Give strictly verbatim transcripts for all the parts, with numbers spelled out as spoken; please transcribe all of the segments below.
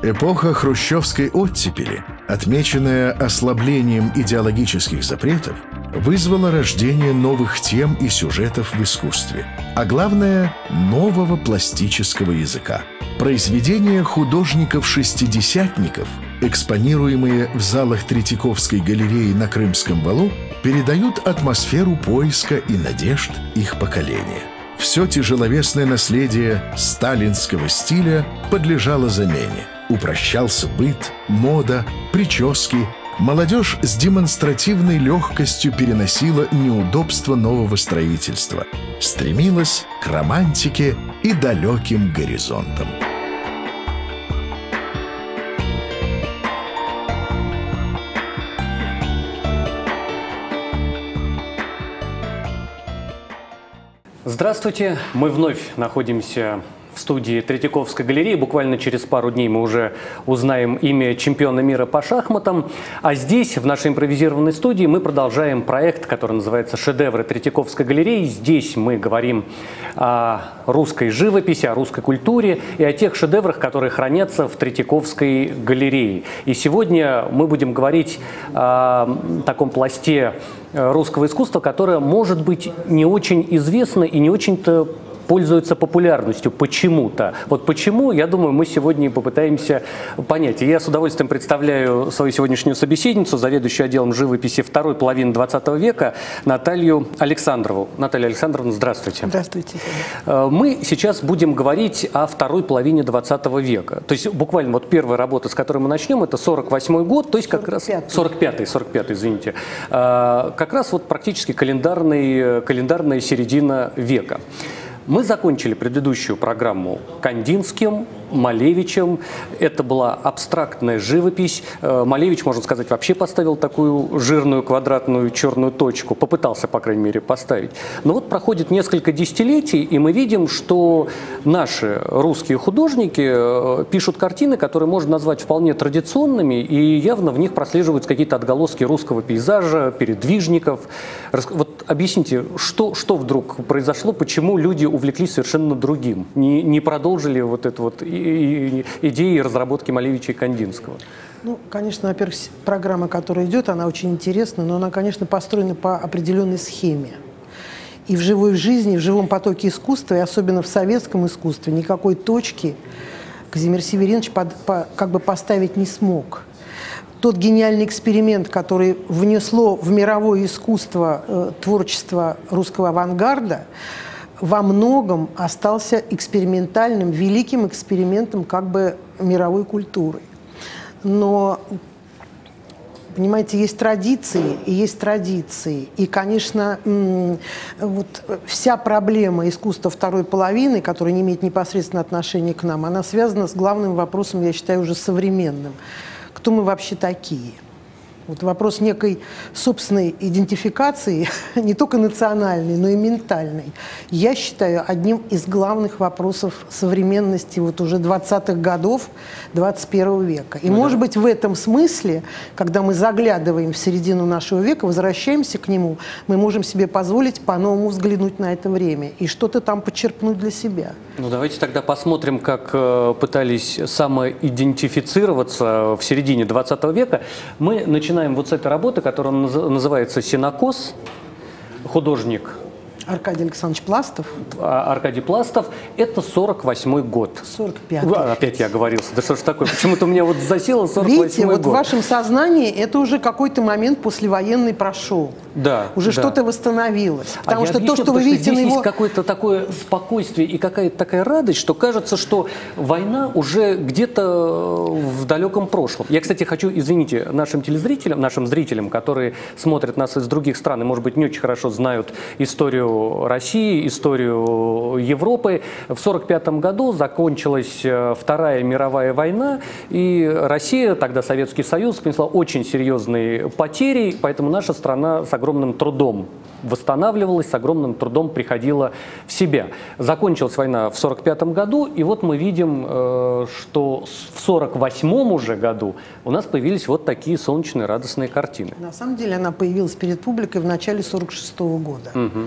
Эпоха хрущевской оттепели, отмеченная ослаблением идеологических запретов, вызвала рождение новых тем и сюжетов в искусстве, а главное – нового пластического языка. Произведения художников-шестидесятников, экспонируемые в залах Третьяковской галереи на Крымском валу, передают атмосферу поиска и надежд их поколения. Все тяжеловесное наследие сталинского стиля подлежало замене. Упрощался быт, мода, прически. Молодежь с демонстративной легкостью переносила неудобства нового строительства, стремилась к романтике и далеким горизонтам. Здравствуйте! Мы вновь находимся в студии Третьяковской галереи. Буквально через пару дней мы уже узнаем имя чемпиона мира по шахматам. А здесь, в нашей импровизированной студии, мы продолжаем проект, который называется «Шедевры Третьяковской галереи». Здесь мы говорим о русской живописи, о русской культуре и о тех шедеврах, которые хранятся в Третьяковской галерее. И сегодня мы будем говорить о таком пласте русского искусства, которое, может быть, не очень известно и не очень-то пользуется популярностью почему-то. Вот почему, я думаю, мы сегодня и попытаемся понять. И я с удовольствием представляю свою сегодняшнюю собеседницу, заведующую отделом живописи второй половины двадцатого века, Наталью Александрову. Наталья Александровна, здравствуйте. Здравствуйте. Мы сейчас будем говорить о второй половине двадцатого века. То есть буквально вот первая работа, с которой мы начнем, это сорок восьмой год, то есть как раз сорок пятый, сорок пятый, извините. Как раз вот практически календарный, календарная середина века. Мы закончили предыдущую программу Кандинским, Малевичем. Это была абстрактная живопись. Малевич, можно сказать, вообще поставил такую жирную квадратную черную точку. Попытался, по крайней мере, поставить. Но вот проходит несколько десятилетий, и мы видим, что наши русские художники пишут картины, которые можно назвать вполне традиционными, и явно в них прослеживаются какие-то отголоски русского пейзажа, передвижников. Вот объясните, что, что вдруг произошло, почему люди увлеклись совершенно другим, не, не продолжили вот эту вот идеи разработки Малевича и Кандинского? Ну, конечно, во-первых, программа, которая идет, она очень интересна, но она, конечно, построена по определенной схеме. И в живой жизни, и в живом потоке искусства, и особенно в советском искусстве, никакой точки Казимир Северинович под, по, как бы поставить не смог. Тот гениальный эксперимент, который внесло в мировое искусство э, творчество русского авангарда, во многом остался экспериментальным, великим экспериментом как бы мировой культуры. Но, понимаете, есть традиции и есть традиции. И, конечно, вот вся проблема искусства второй половины, которая не имеет непосредственного отношения к нам, она связана с главным вопросом, я считаю, уже современным. Кто мы вообще такие? Вот вопрос некой собственной идентификации, не только национальной, но и ментальной, я считаю одним из главных вопросов современности вот уже двадцатых годов двадцать первого века. И, ну, может да. быть, в этом смысле, когда мы заглядываем в середину нашего века, возвращаемся к нему, мы можем себе позволить по-новому взглянуть на это время и что-то там почерпнуть для себя. Ну, давайте тогда посмотрим, как э, пытались самоидентифицироваться в середине двадцатого века. Мы начинаем вот с этой работы, которая называется «Сенокос». Художник Аркадий Александрович Пластов. Аркадий Пластов. Это сорок восьмой год. сорок пятый. Опять я оговорился. Да что ж такое? Почему-то у меня вот засело сорок восьмой Видите, год. вот в вашем сознании это уже какой-то момент послевоенный прошел. Да. Уже да. что-то восстановилось. Потому а что объясню, то, что вы видите что здесь на его... есть какое-то такое спокойствие и какая-то такая радость, что кажется, что война уже где-то в далеком прошлом. Я, кстати, хочу, извините, нашим телезрителям, нашим зрителям, которые смотрят нас из других стран и, может быть, не очень хорошо знают историю России, историю Европы. В сорок пятом году закончилась Вторая мировая война, и Россия, тогда Советский Союз, понесла очень серьезные потери, поэтому наша страна с огромным трудом восстанавливалась, с огромным трудом приходила в себя. Закончилась война в сорок пятом году, и вот мы видим, что в сорок восьмом уже году у нас появились вот такие солнечные радостные картины. На самом деле она появилась перед публикой в начале сорок шестого года. Угу.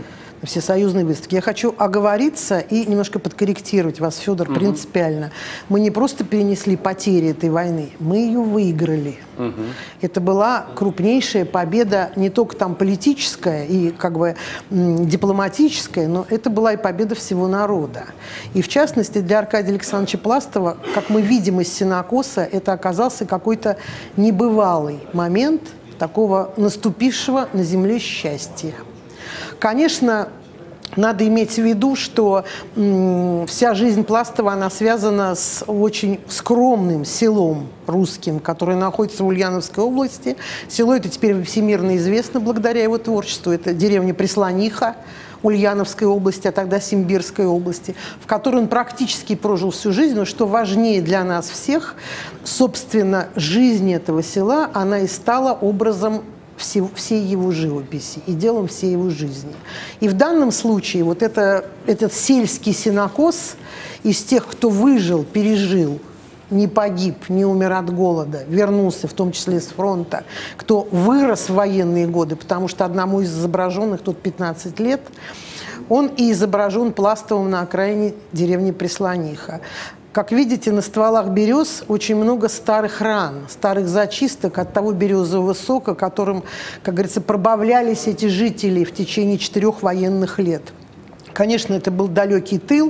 всесоюзной выставке. Я хочу оговориться и немножко подкорректировать вас, Федор, угу. принципиально. Мы не просто перенесли потери этой войны, мы ее выиграли. Угу. Это была крупнейшая победа, не только там политическая и как бы дипломатическая, но это была и победа всего народа. И в частности для Аркадия Александровича Пластова, как мы видим из сенокоса, это оказался какой-то небывалый момент такого наступившего на земле счастья. Конечно, надо иметь в виду, что м, вся жизнь Пластова, она связана с очень скромным селом русским, которое находится в Ульяновской области. Село это теперь всемирно известно благодаря его творчеству. Это деревня Преслониха Ульяновской области, а тогда Симбирской области, в которой он практически прожил всю жизнь. Но что важнее для нас всех, собственно, жизнь этого села, она и стала образом Все, всей его живописи и делом всей его жизни. И в данном случае вот это, этот сельский сенокос из тех, кто выжил, пережил, не погиб, не умер от голода, вернулся в том числе с фронта, кто вырос в военные годы, потому что одному из изображенных тут пятнадцать лет, он и изображен Пластовым на окраине деревни Преслониха. Как видите, на стволах берез очень много старых ран, старых зачисток от того березового сока, которым, как говорится, пробавлялись эти жители в течение четырех военных лет. Конечно, это был далекий тыл,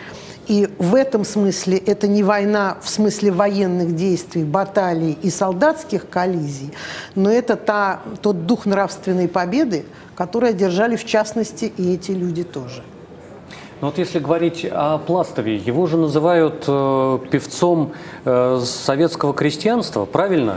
и в этом смысле это не война в смысле военных действий, баталий и солдатских коллизий, но это та, тот дух нравственной победы, который одержали в частности и эти люди тоже. Но вот если говорить о Пластове, его же называют э, певцом э, советского крестьянства, правильно?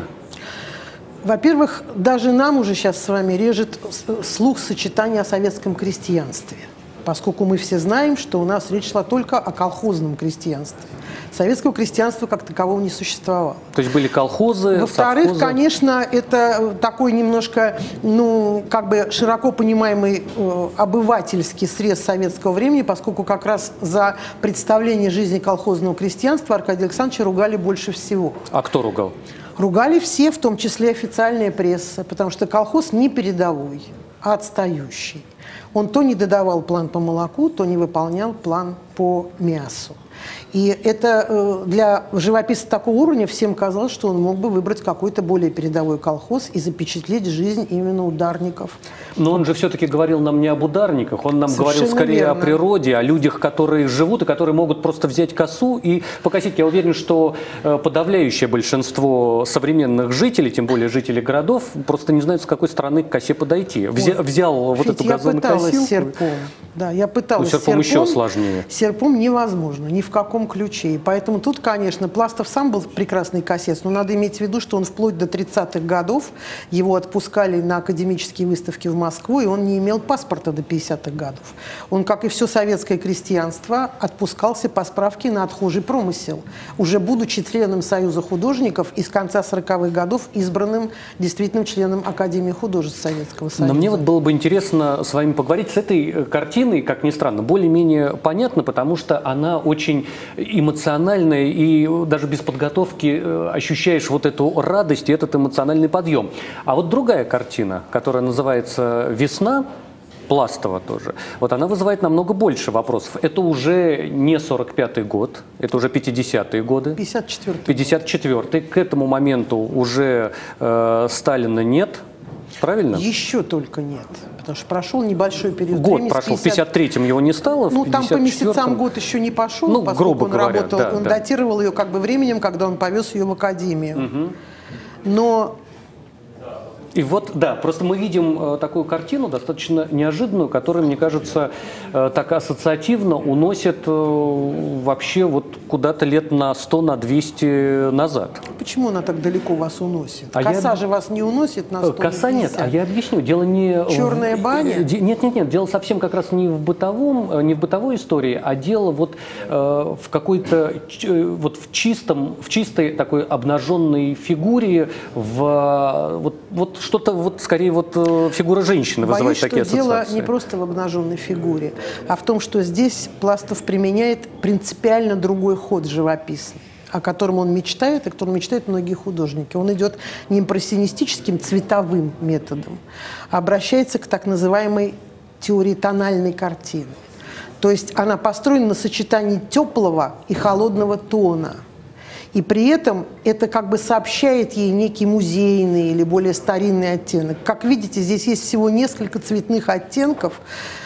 Во-первых, даже нам уже сейчас с вами режет слух сочетание о советском крестьянстве, поскольку мы все знаем, что у нас речь шла только о колхозном крестьянстве. Советского крестьянства как такового не существовало. То есть были колхозы, Во-вторых, совхозы. конечно, это такой немножко, ну, как бы широко понимаемый э, обывательский срез советского времени, поскольку как раз за представление жизни колхозного крестьянства Аркадия Александровича ругали больше всего. А кто ругал? Ругали все, в том числе официальная пресса, потому что колхоз не передовой, а отстающий. Он то не додавал план по молоку, то не выполнял план по мясу. И это э, для живописца такого уровня всем казалось, что он мог бы выбрать какой-то более передовой колхоз и запечатлеть жизнь именно ударников. Но он же все-таки говорил нам не об ударниках, он нам Совершенно говорил скорее верно. о природе, о людях, которые живут и которые могут просто взять косу и покосить. Я уверен, что э, подавляющее большинство современных жителей, тем более жителей городов, просто не знают, с какой стороны к косе подойти. Взя, взял вот эту газонокосилку. Серпом. Да, я пыталась ну, серпом, серпом. еще сложнее. Серпом невозможно, ни в каком ключе. И поэтому тут, конечно, Пластов сам был прекрасный косец, но надо иметь в виду, что он вплоть до тридцатых годов, его отпускали на академические выставки в Москву, и он не имел паспорта до пятидесятых годов. Он, как и все советское крестьянство, отпускался по справке на отхожий промысел, уже будучи членом Союза художников и с конца сороковых годов избранным действительным членом Академии художеств Советского Союза. Но мне вот было бы интересно с вами поговорить. С этой картиной, как ни странно, более-менее понятно, потому что она очень эмоциональная, и даже без подготовки ощущаешь вот эту радость и этот эмоциональный подъем. А вот другая картина, которая называется «Весна», Пластова тоже, вот она вызывает намного больше вопросов. Это уже не сорок пятый год, это уже пятидесятые годы. пятьдесят четвёртый. пятьдесят четвёртый. К этому моменту уже э, Сталина нет, правильно? Еще только нет, потому что прошел небольшой период год времени. прошел, в пятьдесят третьем его не стало, ну, в там по месяцам год еще не пошел, ну, поскольку грубо он говоря, работал, да, он да. датировал ее как бы временем, когда он повез ее в академию. Угу. Но... И вот, да, просто мы видим э, такую картину, достаточно неожиданную, которая, мне кажется, э, так ассоциативно уносит э, вообще вот куда-то лет на сто, на двести назад. Почему она так далеко вас уносит? А Коса я... же вас не уносит на сто, Коса нет, а я объясню. Дело не... Черная баня? Нет, нет, нет. Дело совсем как раз не в бытовом, не в бытовой истории, а дело вот э, в какой-то, вот в чистом, в чистой такой обнаженной фигуре, в вот, вот что-то вот скорее вот фигура женщины вызывает Боюсь, такие что ассоциации. дело не просто в обнаженной фигуре, а в том, что здесь Пластов применяет принципиально другой ход живописный, о котором он мечтает, и о котором мечтают многие художники. Он идет не импрессионистическим цветовым методом, а обращается к так называемой теории тональной картины. То есть она построена на сочетании теплого и холодного тона. И при этом это как бы сообщает ей некий музейный или более старинный оттенок. Как видите, здесь есть всего несколько цветных оттенков,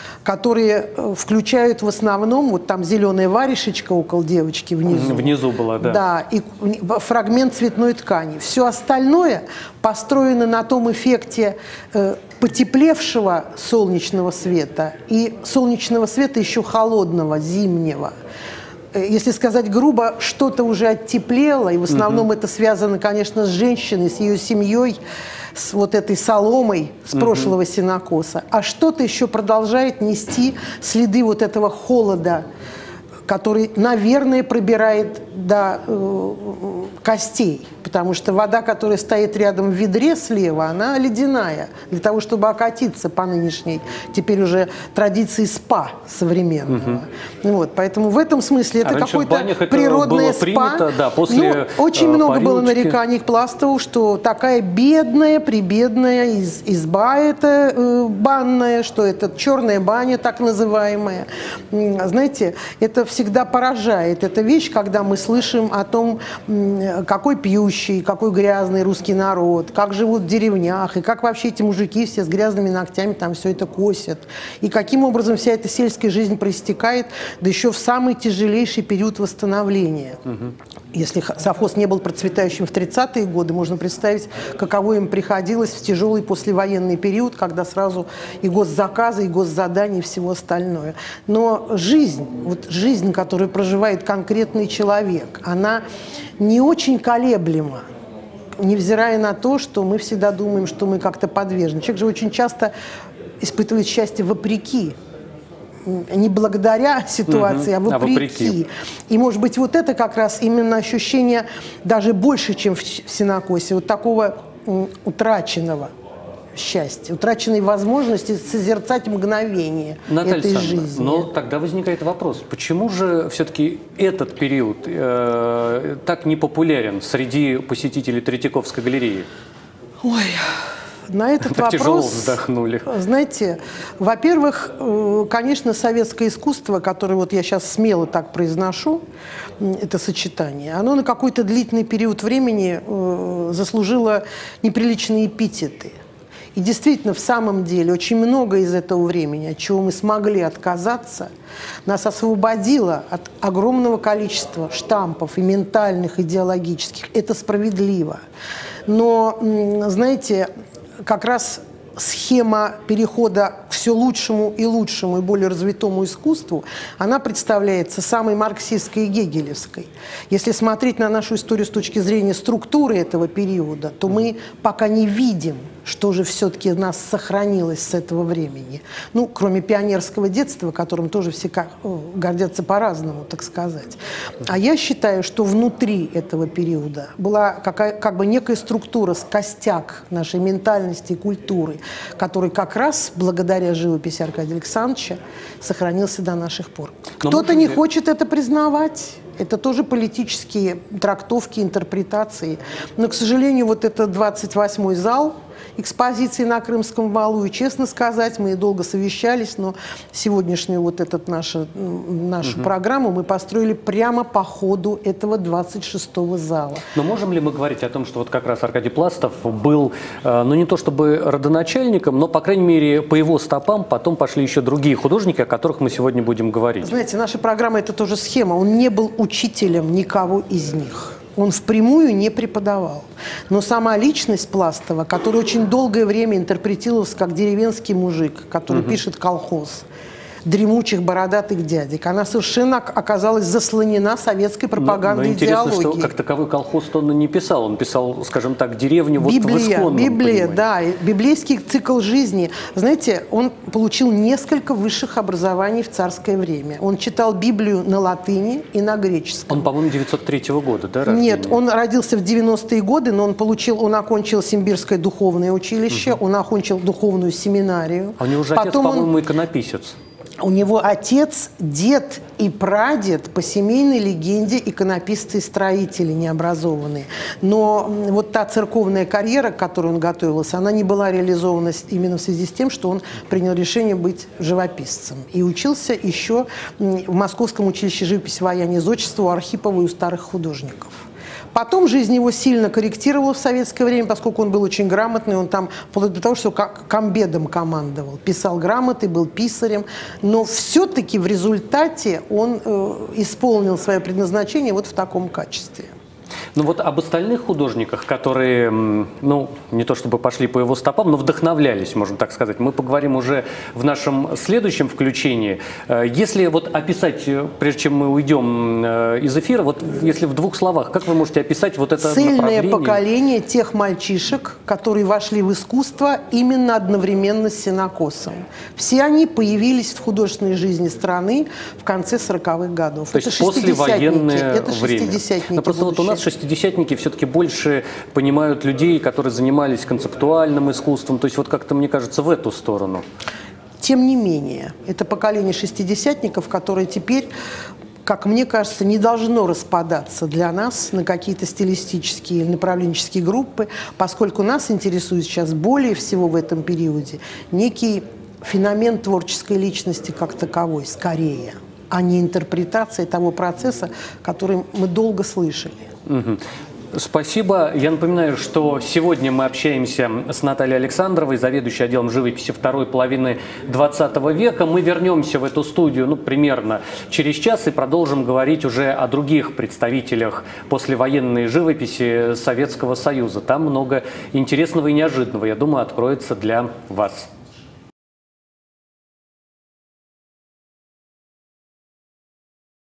которые включают в основном, вот там зеленая варежечка около девочки внизу. Внизу была, да. Да, и фрагмент цветной ткани. Все остальное построено на том эффекте э, потеплевшего солнечного света и солнечного света еще холодного, зимнего. Если сказать грубо, что-то уже оттеплело, и в основном mm-hmm. это связано, конечно, с женщиной, с ее семьей, с вот этой соломой с mm-hmm. прошлого сенокоса. А что-то еще продолжает нести следы вот этого холода, который, наверное, пробирает до э, костей. Потому что вода, которая стоит рядом в ведре слева, она ледяная. Для того, чтобы окатиться по нынешней, теперь уже традиции спа современного. Угу. Вот, поэтому в этом смысле это а какое-то природное спа. Принято, да, после, ну, очень э, много парилочки. Было нареканий к Пластову, что такая бедная, прибедная из, изба это э, банная, что это черная баня так называемая. Знаете, это всегда поражает. Это вещь, когда мы слышим о том, какой пьющий, какой грязный русский народ, как живут в деревнях, и как вообще эти мужики все с грязными ногтями там все это косят, и каким образом вся эта сельская жизнь проистекает, да еще в самый тяжелейший период восстановления. Угу. Если совхоз не был процветающим в тридцатые годы, можно представить, каково им приходилось в тяжелый послевоенный период, когда сразу и госзаказы, и госзадания, и всего остальное. Но жизнь, вот жизнь, которую проживает конкретный человек, она не очень колеблема, невзирая на то, что мы всегда думаем, что мы как-то подвержены. Человек же очень часто испытывает счастье вопреки, не благодаря ситуации, угу. а, вопреки. а вопреки. И, может быть, вот это как раз именно ощущение даже больше, чем в сенокосе, вот такого утраченного счастья, утраченной возможности созерцать мгновение Наталья этой Александровна, жизни. Но тогда возникает вопрос, почему же все-таки этот период э, так не популярен среди посетителей Третьяковской галереи? Ой, на этот так вопрос, тяжело вздохнули. Знаете, во-первых, конечно, советское искусство, которое вот я сейчас смело так произношу, это сочетание, оно на какой-то длительный период времени заслужило неприличные эпитеты. И действительно, в самом деле, очень много из этого времени, от чего мы смогли отказаться, нас освободило от огромного количества штампов и ментальных, идеологических. Это справедливо. Но, знаете, как раз схема перехода к все лучшему и лучшему и более развитому искусству, она представляется самой марксистской и гегелевской. Если смотреть на нашу историю с точки зрения структуры этого периода, то мы пока не видим, что же все-таки у нас сохранилось с этого времени. Ну, кроме пионерского детства, которым тоже все гордятся по-разному, так сказать. А я считаю, что внутри этого периода была какая, как бы некая структура, костяк нашей ментальности и культуры, который как раз благодаря живописи Аркадия Александровича сохранился до наших пор. Кто-то не хочет это признавать. Это тоже политические трактовки, интерпретации. Но, к сожалению, вот этот двадцать восьмой зал экспозиции на Крымском валу, и, честно сказать, мы долго совещались, но сегодняшнюю вот этот нашу, нашу угу. программу мы построили прямо по ходу этого двадцать шестого зала. Но можем ли мы говорить о том, что вот как раз Аркадий Пластов был, ну не то чтобы родоначальником, но, по крайней мере, по его стопам потом пошли еще другие художники, о которых мы сегодня будем говорить? Знаете, наша программа – это тоже схема. Он не был учителем никого из них. Он впрямую не преподавал. Но сама личность Пластова, которая очень долгое время интерпретировалась как деревенский мужик, который угу. пишет колхоз, дремучих бородатых дядек, она совершенно оказалась заслонена советской пропагандой и идеологией. Интересно, что как таковой колхоз-то он не писал. Он писал, скажем так, деревню вот Библия, в исконном Библия, понимании. да, библейский цикл жизни. Знаете, он получил несколько высших образований в царское время. Он читал Библию на латыни и на греческом. Он, по-моему, девятьсот третьего года, да? Рождения? Нет, он родился в девяностые годы, но он получил, он окончил Симбирское духовное училище, угу. он окончил духовную семинарию. А у него же отец, по-моему, иконописец. У него отец, дед и прадед по семейной легенде иконописцы и строители необразованные. Но вот та церковная карьера, к которой он готовился, она не была реализована именно в связи с тем, что он принял решение быть живописцем. И учился еще в Московском училище живописи, ваяния, зодчества у Архипова и у старых художников. Потом жизнь его сильно корректировала в советское время, поскольку он был очень грамотный, он там вплоть до того, что комбедом командовал, писал грамоты, был писарем, но все-таки в результате он э, исполнил свое предназначение вот в таком качестве. Ну вот об остальных художниках, которые, ну, не то чтобы пошли по его стопам, но вдохновлялись, можно так сказать, мы поговорим уже в нашем следующем включении. Если вот описать, прежде чем мы уйдем из эфира, вот если в двух словах, как вы можете описать вот это Цельное направление? поколение тех мальчишек, которые вошли в искусство именно одновременно с сенокосом. Все они появились в художественной жизни страны в конце сороковых годов. То это есть послевоенное это время. Но просто вот у нас шестидесятники все-таки больше понимают людей, которые занимались концептуальным искусством, то есть вот как-то, мне кажется, в эту сторону. Тем не менее, это поколение шестидесятников, которое теперь, как мне кажется, не должно распадаться для нас на какие-то стилистические или направленческие группы, поскольку нас интересует сейчас более всего в этом периоде некий феномен творческой личности как таковой, скорее, а не интерпретация того процесса, который мы долго слышали. Угу. Спасибо. Я напоминаю, что сегодня мы общаемся с Натальей Александровой, заведующей отделом живописи второй половины двадцатого века. Мы вернемся в эту студию, ну, примерно через час и продолжим говорить уже о других представителях послевоенной живописи Советского Союза. Там много интересного и неожиданного, я думаю, откроется для вас.